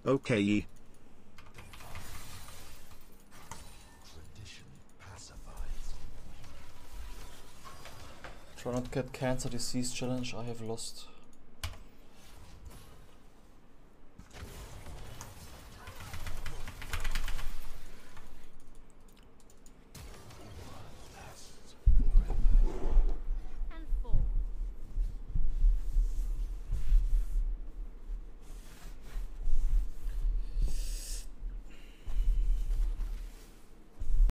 Okay. Try not to get cancer disease challenge. I have lost